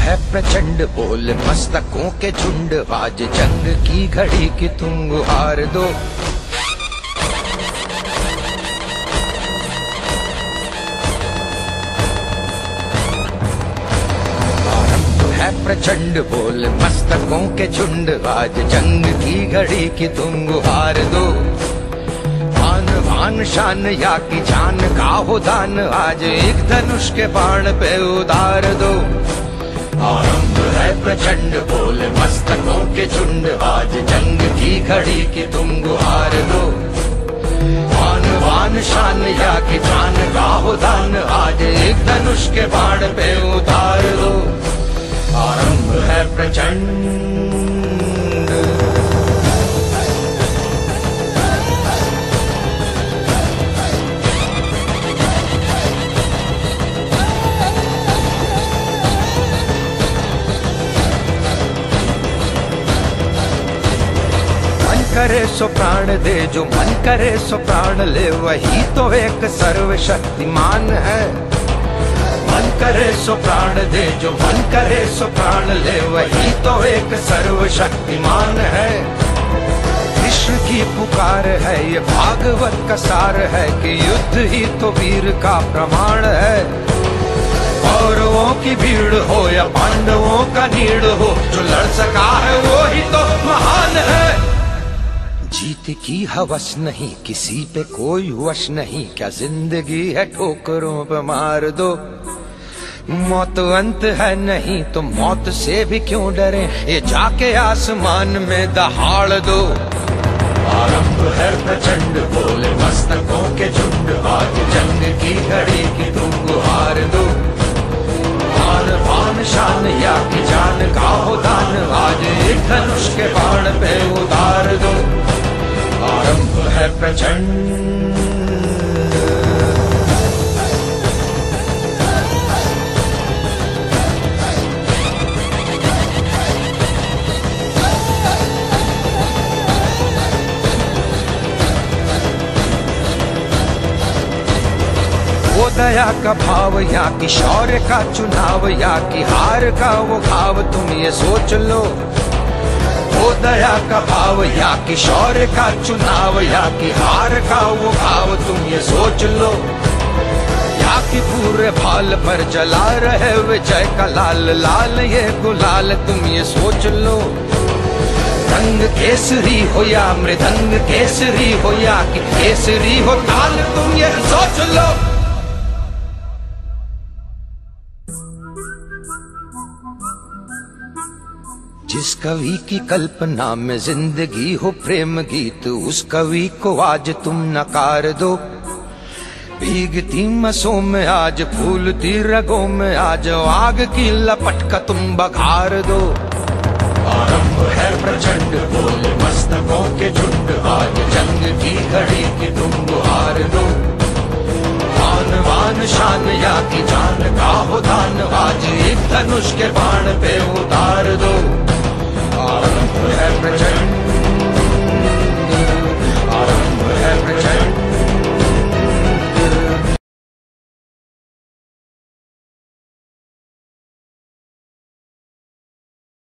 है प्रचंड बोल मस्तकों के झुंड, आज जंग की घड़ी की तुम गुहार दो। है प्रचंड बोल मस्तकों के झुंड, आज जंग की घड़ी की तुम गुहार दो। आन बान शान या की जान का हो दान, आज एक धनुष के बाण पे उतार दो। आरंभ है प्रचंड बोल मस्तकों के झुंड, आज जंग की घड़ी की तुम गुहार दो। आन बान शान या की जान का हो दान, आज एक धनुष के बाण पे उतार दो। आरंभ है प्रचंड। करे सो प्राण दे, जो मन करे सो प्राण ले, वही तो एक सर्वशक्तिमान है। मन करे सो प्राण दे, जो मन करे सो प्राण ले, वही तो एक सर्वशक्तिमान है। कृष्ण की पुकार है, ये भागवत का सार है कि युद्ध ही तो वीर का प्रमाण है। कौरवों की भीड़ हो या पांडवों का नीड़ हो, जो लड़ सका है वो ही तो महान है। जीत की हवस नहीं, किसी पे कोई वश नहीं, क्या जिंदगी है ठोकरों पे मार दो। मौत अंत है नहीं तो मौत से भी क्यों डरे, ये जाके आसमान में दहाड़ दो। आरंभ है प्रचंड बोले मस्तकों के झुंड, आज जंग की घड़ी की तुम गुहार दो। आन बान शान या की जान का हो दान, आज एक धनुष के बाण पे उतार दो। आरंभ है प्रचंड। वो दया का भाव या कि शौर्य का चुनाव, या कि हार का वो भाव, तुम ये सोच लो। वो दया का भाव या कि शौर्य का चुनाव, या कि हार का वो भाव, तुम ये सोच लो। या कि पूरे भाल पर जला रहे विजय का लाल लाल ये गुलाल, तुम ये सोच लो। रंग केसरी हो या मृदंग केसरी हो, या कि केसरी हो ताल, तुम ये सोच लो। जिस कवि की कल्पना में जिंदगी हो प्रेम गीत, उस कवि को आज तुम नकार दो। भीगती मसों में आज फूलती रगों में आज, आग की लपट का तुम बघार दो। आरंभ है प्रचंड बोल मस्तकों के झुंड, आज जंग की घड़ी की तुम गुहार दो। आन बान शान या की जान का हो दान, आज एक धनुष के बाण पे उतार दो। आरंभ है